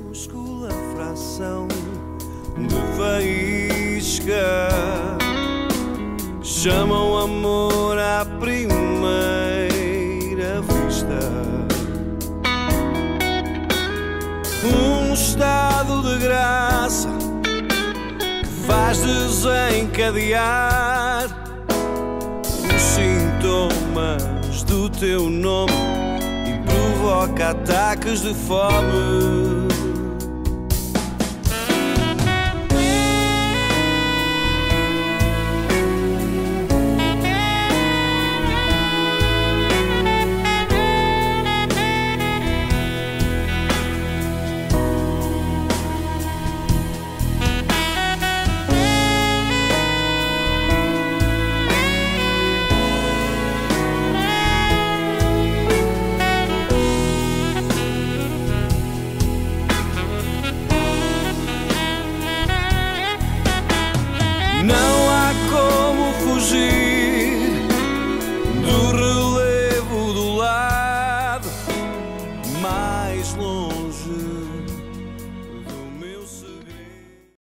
minúscula fração de faísca. Chamam amor à primeira vista. Um estado de graça que faz desencadear os sintomas do teu nome e provoca ataques de fome. Não há como fugir do relevo do lado mais longe.